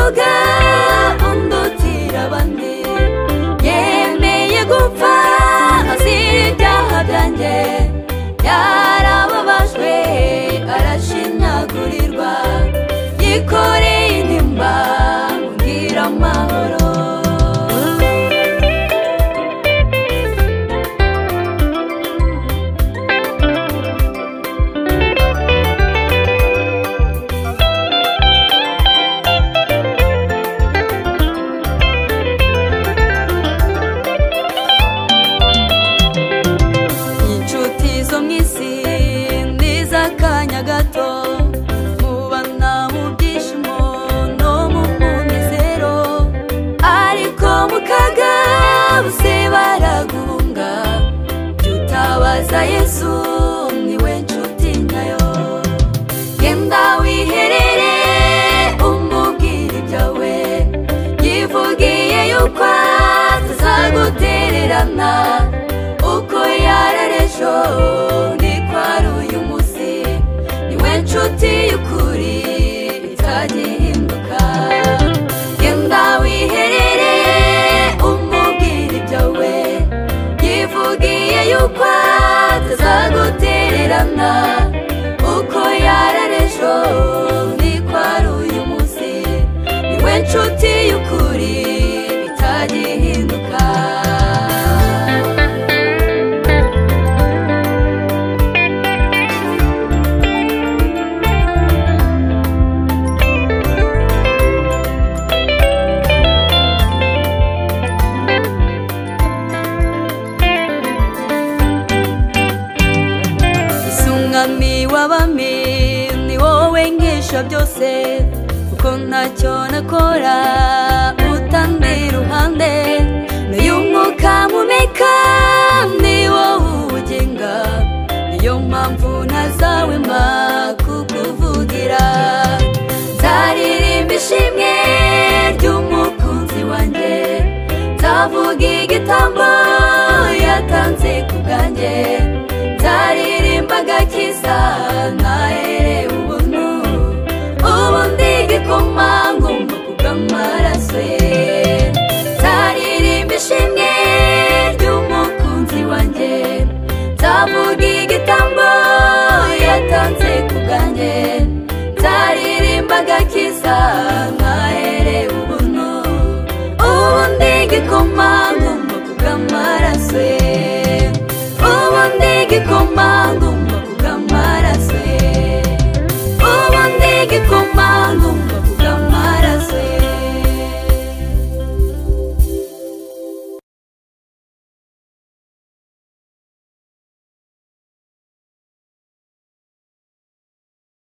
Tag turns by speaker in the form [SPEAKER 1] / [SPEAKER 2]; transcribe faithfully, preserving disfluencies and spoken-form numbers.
[SPEAKER 1] uvuga undutira abandi yemeye gupfa azira ibyaha byanjye yarababajwe arashinyagurirwa yikoreye intimba mbwira amahoro Yesu niwe nshuti nyayo genda wiherere umubwire ibyawe yivugiye yuko atazagutererana uko yararejo niko ari uyu munsi niwe nshuti y'ukuri itagihinduka genda wiherere umubwire ibyawe yivugiye yuko atazagutererana uko yararejo niko ari uyu munsi niwe nshuti y'ukuri itagihinduka Umwami w'abami ni wowe nkesha byose kuko ntacyo nakora utandi iruhande n'uyu mwuka mpumeka ni wowe uwugenga niyo mpamvu ntazahwema kukuvugira nzaririmba ishimwe ry'umukunzi wanjye nzavuga igitambo yatanze ku bwanjye nzaririmba agakiza naherewe ubuntu ubundi igikomangoma kubw'amaraso ye nzaririmba ishimwe ry'umukunzi wanjye nzavuga igitambo yatanze ku bwanjye nzaririmba agakiza